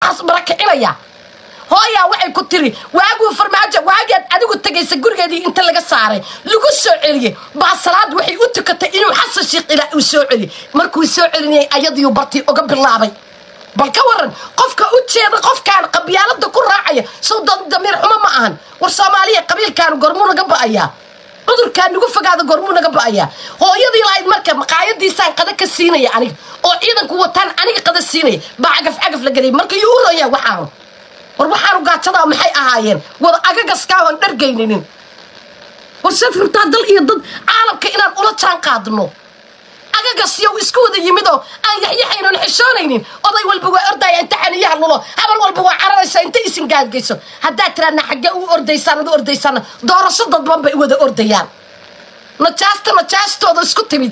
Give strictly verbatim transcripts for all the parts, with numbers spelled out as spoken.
waxaas barakicinaya hooyaa waxay ku tiri waagu farmaajo waagaad adigu tagaysa gurigeedii inta laga saaray lagu soo celiyay baa salaad waxay u tukatay inuu xasan sheekh ilaa uu soo celi markuu soo celinay ayadii bartii uga bilaabay bal ka waran qofka u jeeda qofkaan qabyaalada ku raacaya soo damiir xumo ma ahan war Soomaaliya qabiilkaan gormu naga ba'aya cudurkaan ugu fogaada gormu naga ba'aya hooyadii lahayd marka maqaayadiisaan qada ka siinaya aniga oo ciidanku wataan aniga qada siinaya baa cagaf cagaf la galay markii uu rooyaa waxaan war waxaan gaajada maxay ahaayeen wada agagaskaa aan dhargeyninin war safirta dal iyo dad caalamka inaan ula jaan qaadno agagasyo isku wada yimido aan yaxyaxayno xishoonaynin oday walba waa orday inta xaniyaha lulo habal walba waa cararaysa inta isin gaadgeyso hadaa tiraana xagga u ordaysaan u ordaysaan doorasho dadban bay wada ordayaan najaasta najaastooda isku timid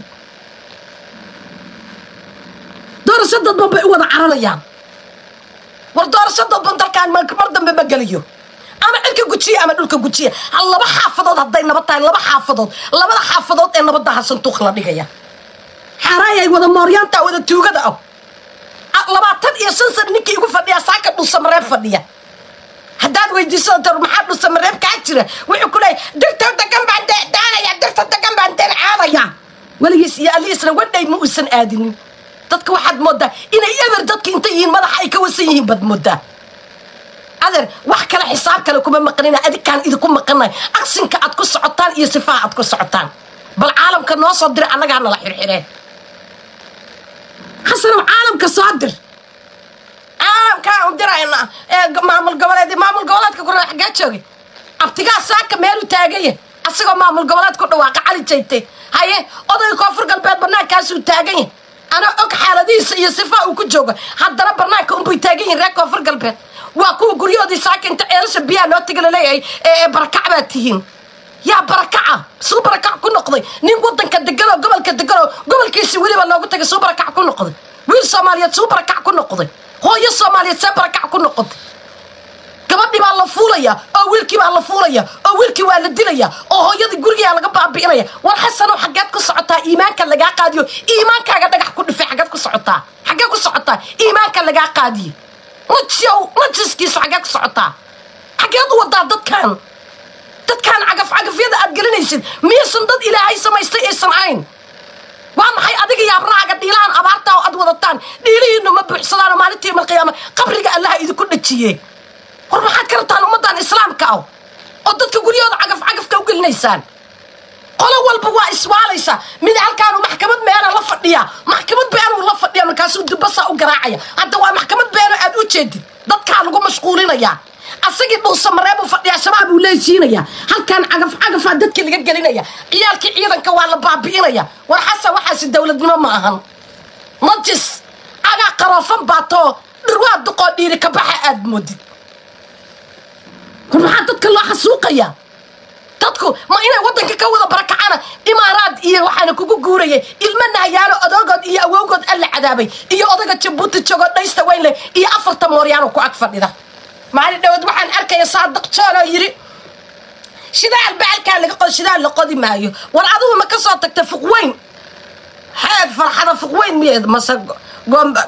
doorasho dadban bay wada cararayaan war doorasho dadban dalkaan mar dambe ma galiyo ama ilka gujiya ama dhulka gujiya laba xaafadood haday nabad laba xaafadood labada xaafadood ee nabadda hasan tuuq la dhigaya xaraayay wada mooryaanta wada tuugada ah labaatan iyo shan san ninkii ugu fadhiya saaka dhusa mareeb fadhiya haddaad weydiiso tar maxaa dhusa mareeb ka jira wuxuu ku leeyahay dirta dagan baan daanaya dirta dagan baan daanaya waligiis iyo aliisna wadhay ma uusan aadinin dadka waxaad moodaa inay eber dadka inta yihiin madaxa ay ka wasan yihiin bad moodaa adeer wax kale xisaab kale kuma maqnina adikaan idinku maqnay aqsinka aad ku socotaan iyo sifaa aad ku socotaan bal caalamka noo soo dir annaga nala xirxireen xasano caalamka soo dir caalamka u dirayna ee maamul goboleed maamul goboleedka ku xagaa joogay abtigaa saaka meel u taagay asagoo maamul goboleed ku dhawaaqa cali jeeytay haye oday koonfur galbeed banaankaas uu taagay ana og xaaladiisa iyo sifaa uu ku joogo haddana barnaamijka un bay taagan yihiin reer koonfur galbeed waa kuwa guryahoodii saaka inta ceelasha biyaha noo tagala leeyahay ee barakac baad tihiin yaa barakaca suu barakac ku noqday nin wadanka degan oo gobolka degan oo gobolkiisi weliba loogu tagay suu barakac ku noqday wiil Soomaaliyeed suu barakac ku noqday hooyo Soomaaliyeed suu barakac ku noqday gabadhii baa la fuulaya oo wiilkii baa la fuulaya oo wiilkii waa la dilaya oo hooyadii guriga laga baabiinaya war xasan oo xageed ku socotaa iimaanka laga qaadiyo iimaankaaga dhagax ku dhifay xageed ku socotaa xageed ku socotaa iimaanka laga qaadiyo wajiow wajiskiisa xageed ku socotaa xageed u wadaa dadkan dadkan cagaf cagafyada aad gelinaysid miyaysan dad ilaahay samaystay aysan ahayn waa maxay adiga yaabraaga dhiilaan abaarta oo aad wadataan dhiilihiinu ma buuxsadaan maalintii mar qiyaama qabriga allah idinku dhajiye war maxaad ka rabtaan ummadan islaamka ah oo dadka guryahooda cagaf cagafka u gelinaysaan qolo walba waa iswaalaysa mid halkaan maxkamad meena la fadhiya maxkamad been la fadhiya markaasuu dibasa u garaacaya hadda waa maxkamad been aad u jeedid dadka lagu mashquulinaya asagii dhuusa mareeb u fadhiya shabaab uu leeysiinaya halkaan cagaf cagafa dadka laga gelinaya ciyaalkii ciidanka waa la baabiinaya war xasan waxaas dawladnimo ma ahan majis aga qarafan baato dhirwaad duqoo dhiiri ka baxa aad moodid kuma dadka loo xasuuqaya dadku ma inay wadanka ka wada barakacana imaaraad iyo waxaana kugu guurayay ilmana yaalo adoogod iyo awowgod alla cadaabay iyo odaga Djibouti joogo dhaysta weynle iyo afarta mooryaano ku ag fadhida maali dhawad waxaan arkaya saadaq joolo yiri shidaal baalka laga qod shidaal la qodi maayo war adigu ma ka soo tagtay fuq weyn haad farxada fuq weyn miyeed masag gomba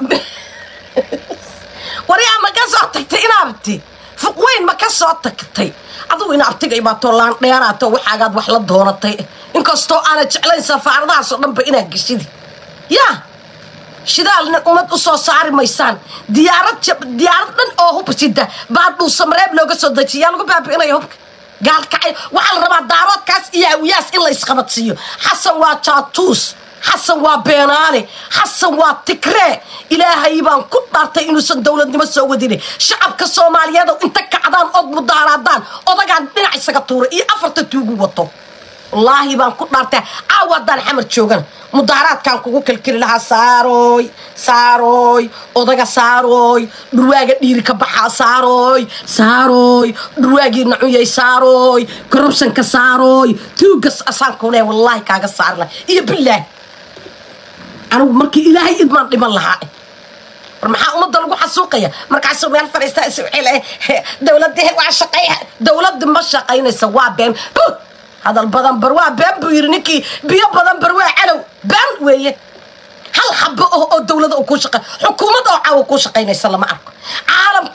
wariya ma ka soo tagtay inaabti fuq weyn ma ka soo tagtay adigu inaabtiga ibaato laan dheeraato waxaagaad wax la doonatay inkastoo aan jeclayn safaaradaha soo dhanba inaad gashid yaa shidaalna umad u soo saari maysaan diyaarad diyaarad dhan oo hubsida baad dhul samreeb looga soo dajiyaa lagu baabiinayo hubka gaalkacay waxa la rabaa daaroodkaas iyo awiyaas in la isqabadsiiyo xasan waa jaatuus xasan waa beenaale xasan waa tikree ilaahay baan ku dhaartay inuusan dawladnimo soo wadin shacabka Soomaaliyeed inta kacdaan od mudaaraadaan odagaan dhinac isaga tuuray iyo afarta tuugu wato wallaahi baan ku dhaartay caawadaan xamar joogan mudaaraadkan kugu kalkili lahaa saaroy saaroy odaga saaroy dhurwaaga dhiiri ka baxa saaroy saaroy dhurwaagii nacuyay saaroy corruptionka saaroy tuugas asaan ku leeyahay wallaahi kaaga saarla iyo billaah anigu markii ilaahay idmaan dhiman lahaa war maxaa umada lagu xasuuqaya markaas meel fariista iswixile dawladda waa shaqeeya dawladda ma shaqeynaysa waa been هذا البدن بروا بام بيرنيكي بيا بدن بروا علو بام ويه هل حب أو الدولة أو كوشقة حكومة أو عو كوشقين يسلم معك عالم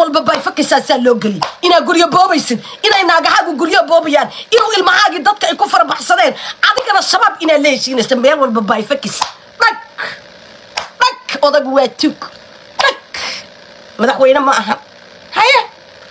والبا بايفكس أسال لوجلي إنا قرية بوبيسن إنا ناجحه قرية بوبيان إنه المعاجي ضدك يكون فرب حصلين عادي كنا الشباب إنا ليش إنا سمير والبا بايفكس لك لك وضع جواتك لك مدحوينا ما أهم هيا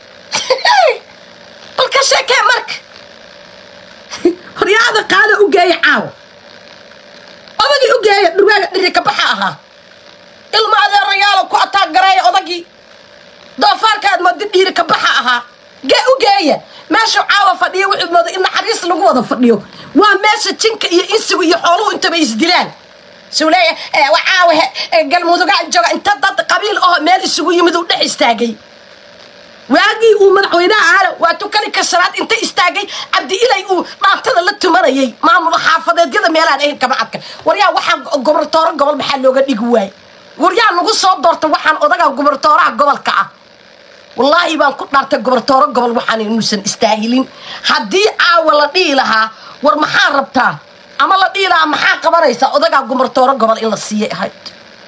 بالكشة كامرك رياضة قال أوجي عاو أبغي أوجي دروع دريك بحاها ilma adeer rayaal ku attack garay odagi doofaarkaad ma didhiir ka baxaha gaa u geeya meesha caawa fadhiyo wixii moodo in xariis lagu wada fadhiyo waa meesha jinka iyo insigu iyo xooluhu inta bay isdilaan suulay ee caawa galmudug aan jooga inta dad qabiil oo meel isugu yimid u dhex istaagay waagi uu madaxweynaha aala waa tukali ka sharaad inta istaagay abdi ilay uu dhaantada la tumanayay maamul xaafadeedyada meelaan ay kama adka waryaa waxa goboltoor gobol maxaa looga dhigi waay waryaa nagu soo doorta waxaan odaga goboltooraha gobolka ah wallahi baan ku dhaartay goboltooro gobol waxaan inuusan istaahilin haddii caawa la dhihi lahaa war maxaa rabtaa ama la dhihi lahaa maxaa qabanaysa odaga goboltooro gobol in la siiyay ahayd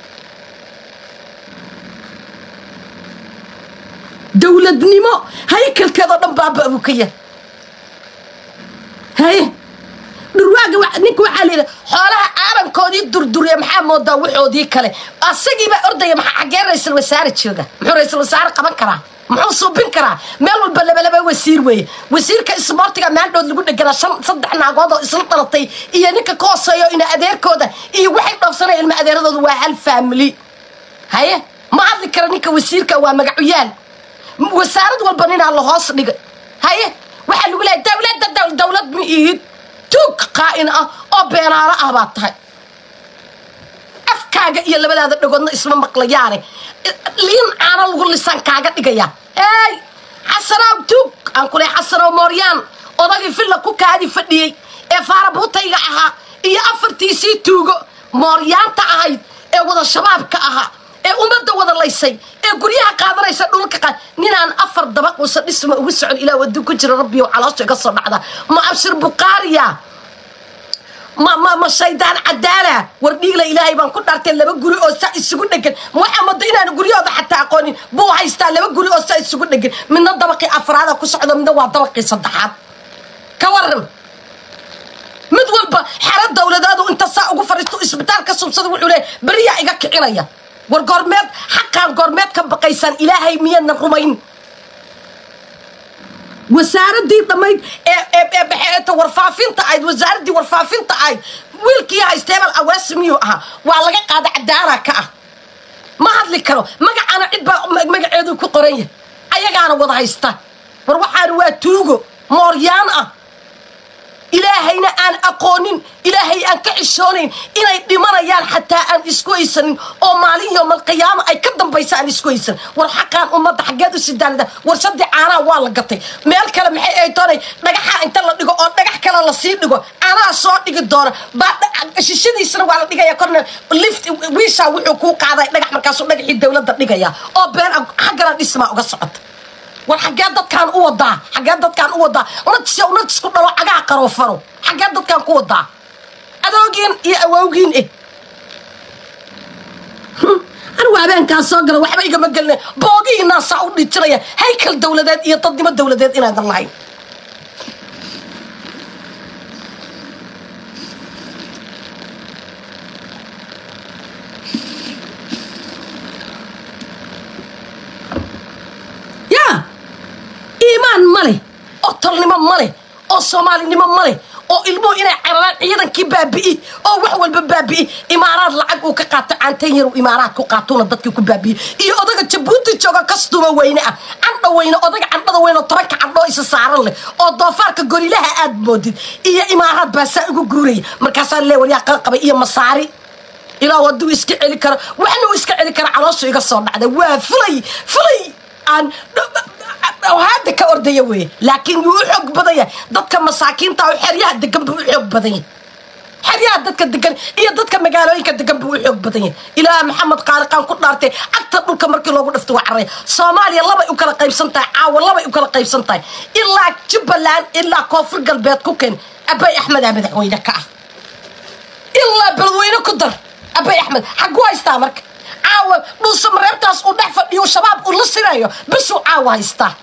dowladnimo haykalkeeda dhan baaba uu ka yahay hay durwaaga ninka waxa leeyahay xoolaha aarankoodii durduriye maxaa moodaa waxoodii kale asagiiba ordaya maxaa xageer ra'iisul wasaare jooga muxuu ra'iisul wasaare qaban karaa muxuu suubin karaa meel walba laba laba wasiir weeye wasiirka isboortiga maaldhood lagu dhagana shan saddex naagood oo isla dhalatay iyo ninka ka hooseeyo ina adeerkooda iyo waxay dhoofsanay ilma adeeradooda waa hal family haye ma hadli kara ninka wasiirka waa magacyaan wasaarad walba ninaa la hoos dhigay haye waxa lagu leeyahay dawladda dawlad ma iid توك قائنة أو بينارة أهباتها أفكاجة إيه اللي بدأ نقولنا اسمه مقلياني لين أنا أقول لسان كاجة نجيا هاي حسنا توك أنقول حسنا ومريان وضعي في اللقوك هذه فدي إفارة بوتيجا أها إيه أفرتيسي توجو مريان تعايد إيه وذا الشباب كأها إيه ومدة وذا الله يسي إيه قريها قادر يسألون كقال نينا أن أفر دبق وصل اسمه وسع إلى ودو كجر ربي وعلى شيء قصر هذا ما أبشر بقارية ما ما ما الشيطان عدالة وردي لا إلهي بان كنت أرتين لما قولي أوسا السجود نجن محمد دينا نقولي هذا حتى أقولي بو هايستان لما قولي أوسا السجود نجن من الدبق أفراد كسعود من دوا دبق صدحات كورم مدول بحرد دولة دادو انت ساعة وفرستو اسبتال كسبسد وحولي بريا إيقاك إليا والقرمات حقا القرمات كان بقيسان إلهي ميان الرومين وزارة دي طميد بحياته ورفافين تعايد وزارة دي ورفافين تعايد ويلكي هاي استيبال أواسميو أها وعلى قاعدة عدارة كأه ما هاد لي كرو مقع أنا عدبا مقع عيدو كقرية أيقا أنا وضع يستا وروحا روا توغو موريان أه إلهينا أن أقونين إلهي أن كعشونين إنا يدمريان حتى أن إسكويسن أو مالين يوم القيامة أي كدن بيسا أن إسكويسن ورحقان أمد حقادو سيدان ده ورشد عانا والا قطي ميال كلام حي أيطاني نقحا انت الله نقو أو نقح كلا لصيب نقو أنا صوت نقو الدورة بعد ششدي سنو والا نقا يكورنا لفت ويشا وحقوق هذا نقح مركاسو نقحي الدولة ده نقا يا أو بين حقنا نسمع وقصعد والحاجات ده كان أوضع حاجات ده كان أوضع ونتسي ونتسي كنا وحاجة قروفرو حاجات ده كان أوضع أدوجين إيه أوجين إيه أنا وعبان كان صقر وحبا يجمع قلنا باقي الناس سعودي تريا هيكل دولة ذات إيه تقدم الدولة ذات إن هذا الله إيمان مالي أو طلني مالي أو صومالي مالي أو إلمو إنا عران عيدا كبابي أو وحول ببابي إمارات لعق وكقاطع عن تير وإمارات كقاطون ضدك كبابي إيه أضاق تبوتي تشوكا كستوما وينا عن وينا أضاق عن أضاق وينا طرق عن رئيس السعر اللي أو ضافارك قولي لها آد مودد إيه إمارات باسا قوري مركاسا اللي وريا قلقبا إيه مصاري إلا ودو إسكع لكرا وحنو إسكع لكرا على شو يقصر بعد وفلي فلي عن وهذا كأردية ويه لكن يوحق بديه ضدك مساكين تاو حريات دقن بوحق بديه حريات ضدك دقن إيه ضدك مقالوين كدقن بوحق بديه إلى محمد قارقان كل نارتي أكثر من كمركي لوغو نفتو عري صوماليا الله بيوكال قيب سنتاي عاو الله بيوكال قيب سنتاي إلا جبلان إلا كوفر قلبيت كوكين أبي أحمد أبي دحوينك إلا بلوينه كدر أبي أحمد حقوا يستامرك caawa dhuusa mareebtaas uu dhex fadhiyo shabaab uu la sirayo bisuu caawa haystaa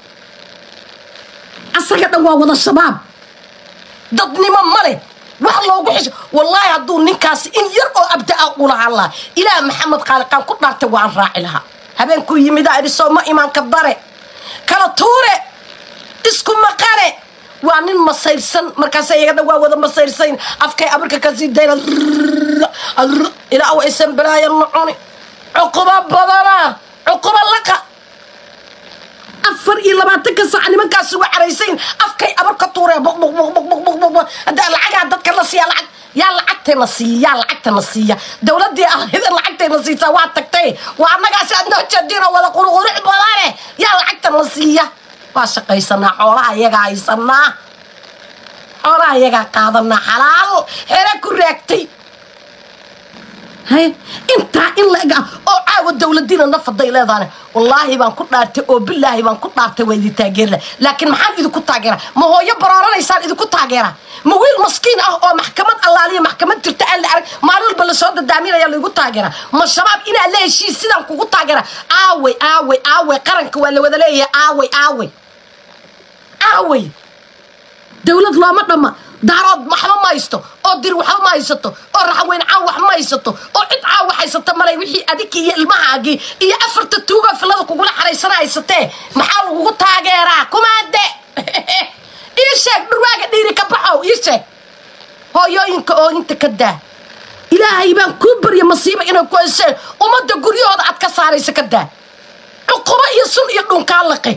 asaga dhan waa wada shabaab dadnimo male wax loogu xisho wallaahi hadduu ninkaasi in yar oo abdaa u lahaa allah ilaah maxamed qaaliqaan ku dhaartay waan raaci lahaa habeenkuu yimidaa idhi soo ma imaanka bare kala tuure isku maqane waa nin masayrsan markaas iyaga dhan waa wada masayrsan afkay abarka ka sii dayna ilaa waa isan balaayan noconi cuquba badana cuquba laqa afar iyo labaatanka saac nimankaasi waa caraysayn afkay abarka tuuree buq buq buq buq buq buq hadda lacagaa dadka la siiya lacag yaa lacagtayna siiya yaa lacagtayna siiya dowladdii ahayda lacagtayna siisaa waa tagtay waa annagaasi aad noo jeedina wada quruqurux badane yaa lacagtayna siiya waa shaqaysanaa xoolaha iyagaa haysanaa xoolaha iyagaa qaadanaa xalaal hera ku raagtay hay intaa in la eg ah oo caawa dowladdiina nafaday leedaane wallaahi baan ku dhaartay oo bilaahi baan ku dhaartay waa idin taageera laakiin maxaan idinku taageera ma hooyo baraaranaysaan idinku taageera ma wiil maskiin ah oo maxkamad allaaliya maxkamad jirta aan la arag maalin walba la soo dadaaminaya laigu taageera ma shabaab inaa la heshiis sidaan kugu taageera aawey aawey aawey qaranka waa la wada leeyahay aawey aawey aawey dowlad looma dhamma daarood waxba ma haysto oo dir waxba ma haysato oo raxweyn caaw wax ma haysato oo cid caaw wax haysata malay wixii adinka iyo ilmahaagii iyo afarta tuuga filada kugula xaraysana haysatee maxaa lagugu taageeraa kumaande ii sheeg dhurwaaga dhiiri ka baxow ii sheeg hooyooyinka oo inta ka daa ilaahay baan kuu barya masiiba inay ku hesheen ummadda guryahooda aad ka saaraysa ka daa cuquba iyo sun iyo dhunkaa laqe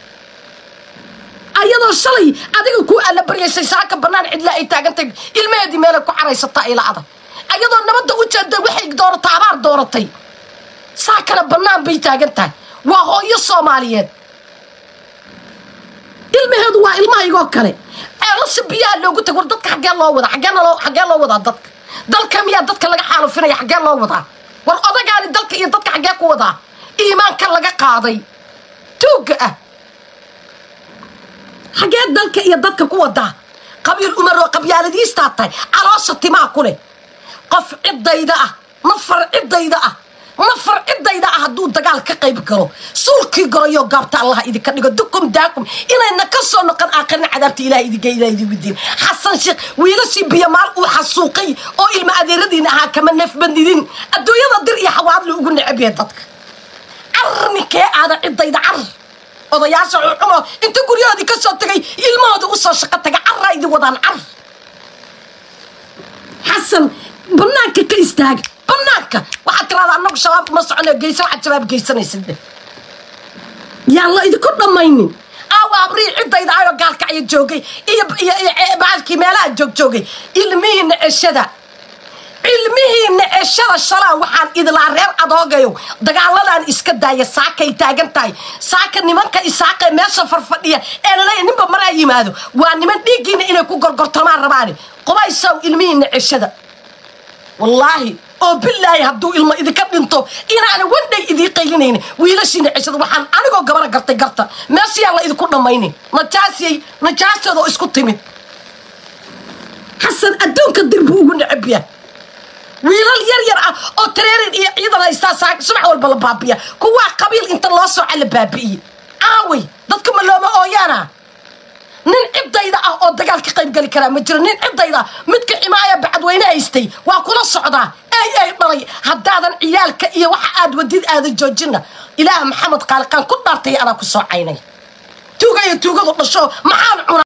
ayadoo shalay adiga ku alla baryaysay saaka banaan cidla ay taagantay ilmaheedii meel ku xaraysataa ila adag ayadoo nabadda u jeeday waxay dooratay abaar dooratay saakana banaan bay taagantahay waa hooyo Soomaaliyeed ilmaheedu waa ilmahaygoo kale eelasa biyaha loogu tag war dadka xaggee loo wada xaggee loo xaggee loo wada dadka dalka miyaa dadka laga xaalufinaya xaggee loo wada war odagaani dalka iyo dadka xaggee ku wada iimaanka laga qaaday tuuga ah xaggee dalka iyo dadka ku wada qabiil umar oo qabyaaladiistaa tahay caloosha timaa ku leh qof ciddayda ah nafar ciddayda ah nafar ciddayda ah hadduu dagaal ka qayb galo suulkii goroyo gaabta allah idinka dhigo dukum daakum inayna ka soo noqon aakhirna cadaabta ilaahay idinka ilaahay idinku diin xasan sheekh wiilashii biyamaal uu xasuuqay oo ilma adeeradiina ahaa kama neef bandidin adduunyada dir iyo xawaad la ugu necab yahay dadka arrinkee aada ciddayda car odayaasha xumo inta guryahoodii ka soo tagay ilmahooda u soo shaqo taga carraa idin wadaan car xasan banaanka ka istaaga banaanka waxaad tiraahdaa annagu shabaab ma socono geysa waxaad shabaab geysanaysid yaa la idinku dhammaynin aawa abrii ciddayda ayoo gaalkacyo joogay iyo baalkii meelaha joog joogay ilmihiina ceshada ilmihiina ceshada shalaa waxaan idilaa reer adoogayo dagaaladan iska daaya saakay taagan tahay saaka nimanka isaaqee meesha farfadhiya ee laleeya ninba maraa yimaado waa niman dhiiggiina inay ku gorgortamaan rabaani qubaysow ilmihiina ceshada wallaahi oo bilaahi hadduu ilmo idinka dhinto inaana wandhay idii qaylinayna wiilashiina ceshada waxaan anigoo gabara gartay garta meeshayaa la idinku dhammaynin najaasiyey najaastoodoo isku timid xasan adduunka dirbuu ugu necabya wiilal yar yar ah oo tareerin iyo ciidan haystaa subax walba la baabiya kuwaa qabiil inta loo sooca la baabi'iyey aawey dadka ma looma ooyaana nin ciddayda ah oo dagaal ka qayb gali karaa ma jiro nin ciddayda midka ximaaya bacadweyne haystay waa kula socdaa ay ay dhalay haddaadan ciyaalka iyo waxa aad wadid aadan joojina ilaah maxamed qaaliqaan ku dhaartay anaa ku soo caynay tuuga iyo tuugadu dhasho maxaan cuna